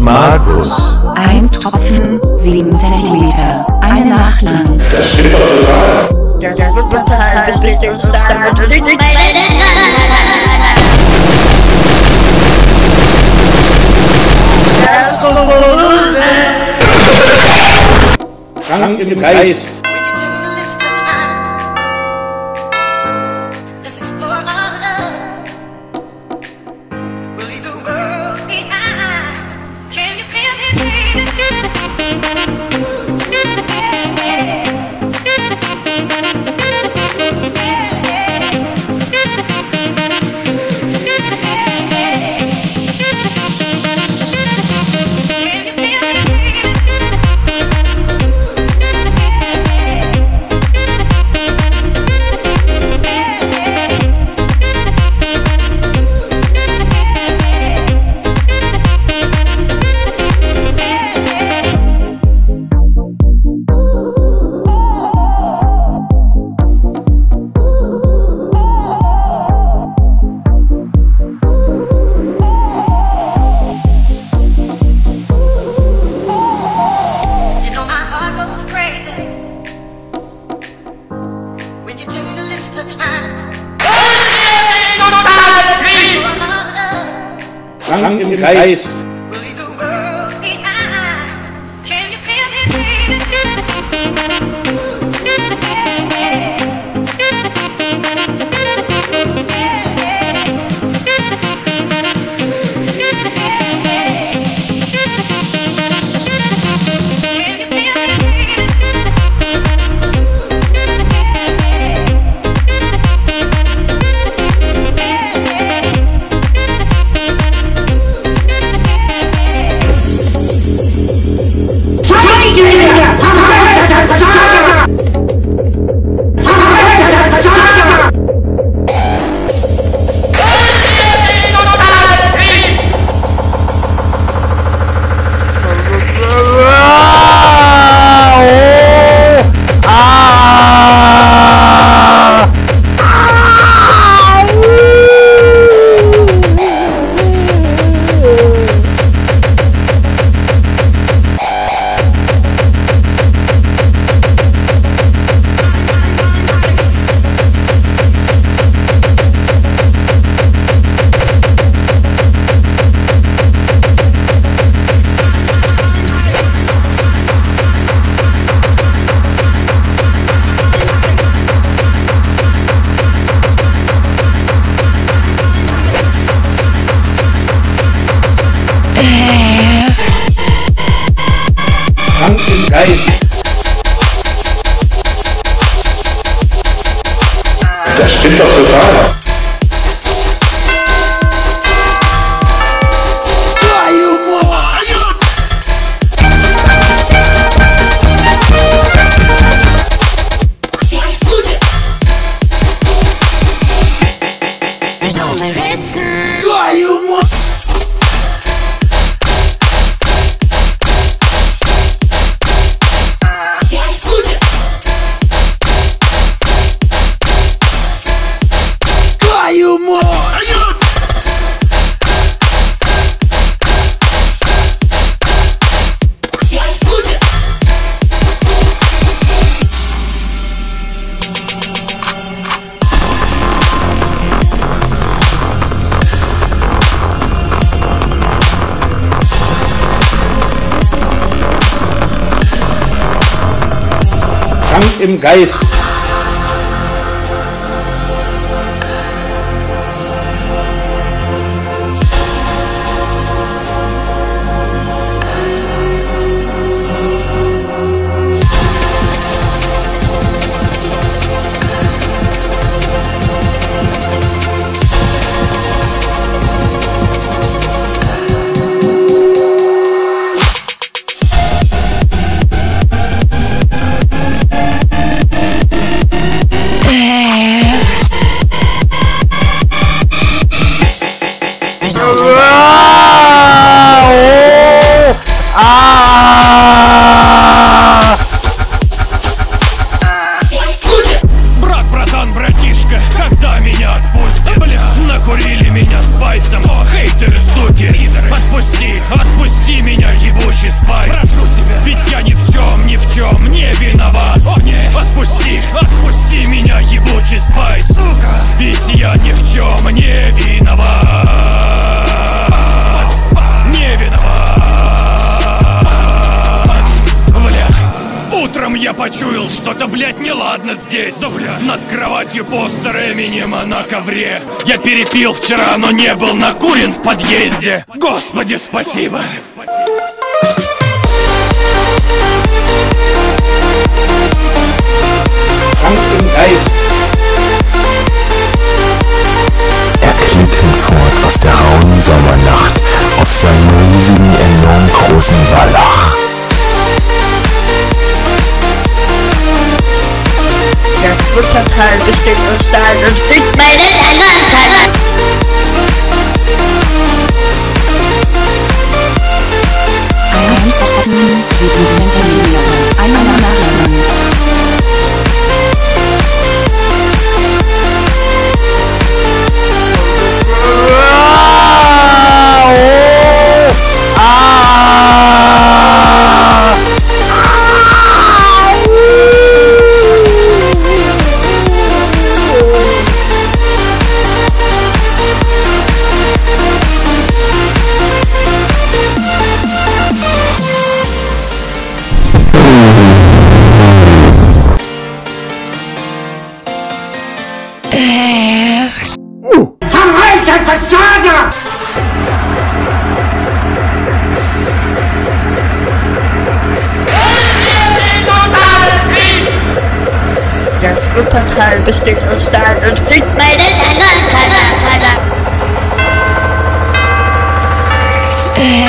Markus. 1 Tropfen, 7 Zentimeter, eine Nacht lang. Das stimmt doch total. Das wird total, bis du uns damit Krank im Geist. Krank im Geist. Krank im Geist. Das stimmt doch total. Krank im Geist. спайс. Прошу тебя, ведь я ни в чем не виноват. О нет, отпусти меня, ебучий спайс. Сука, ведь я ни в чем не виноват. Не виноват. Бля. Утром я почуял что-то, блять, неладно здесь. Да, бля. Над кроватью постер Эминема на ковре. Я перепил вчера, но не был накурен в подъезде. Господи, спасибо. Krank im Geist. Er glitt hinfort aus der rauen Sommernacht auf seinen riesigen, enorm großen Wallach. Das Wuppertal besteht aus Stahl und fliegt meinen Alarmteller. 7 Zentimeter. Einmal nachladen. Verreiter Versager! Das Wuppertal besteht aus Stahl und fliegt meinen Alarmteller.